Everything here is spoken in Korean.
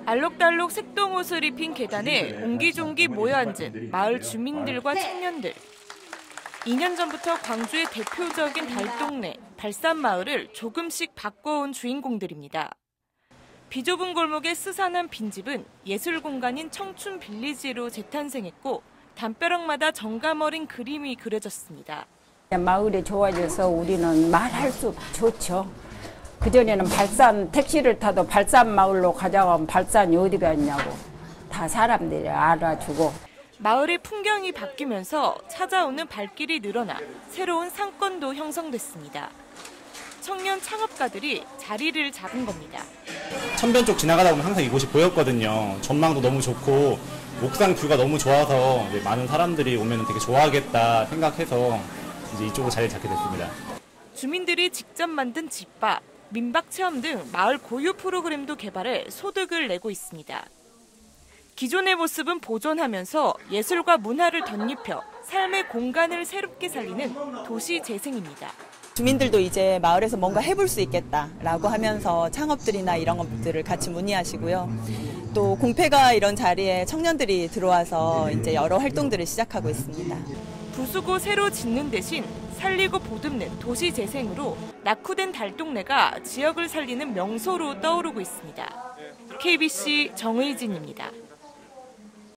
알록달록 색동옷을 입힌 계단에 옹기종기 모여 앉은 마을 주민들과 청년들. 2년 전부터 광주의 대표적인 달동네 발산마을을 조금씩 바꿔온 주인공들입니다. 비좁은 골목의 스산한 빈집은 예술 공간인 청춘 빌리지로 재탄생했고 담벼락마다 정감 어린 그림이 그려졌습니다. 마을이 좋아져서 우리는 말할 수 좋죠. 그전에는 발산 택시를 타도 발산 마을로 가자고 하면 발산이 어디가 있냐고 다 사람들이 알아주고. 마을의 풍경이 바뀌면서 찾아오는 발길이 늘어나 새로운 상권도 형성됐습니다. 청년 창업가들이 자리를 잡은 겁니다. 천변 쪽 지나가다 보면 항상 이곳이 보였거든요. 전망도 너무 좋고 옥상 뷰가 너무 좋아서 많은 사람들이 오면 되게 좋아하겠다 생각해서 이제 이쪽으로 자리를 잡게 됐습니다. 주민들이 직접 만든 집밥, 민박 체험 등 마을 고유 프로그램도 개발해 소득을 내고 있습니다. 기존의 모습은 보존하면서 예술과 문화를 덧입혀 삶의 공간을 새롭게 살리는 도시 재생입니다. 주민들도 이제 마을에서 뭔가 해볼 수 있겠다라고 하면서 창업들이나 이런 것들을 같이 문의하시고요. 또 공패가 이런 자리에 청년들이 들어와서 이제 여러 활동들을 시작하고 있습니다. 부수고 새로 짓는 대신 살리고 보듬는 도시 재생으로 낙후된 달동네가 지역을 살리는 명소로 떠오르고 있습니다. KBC 정의진입니다.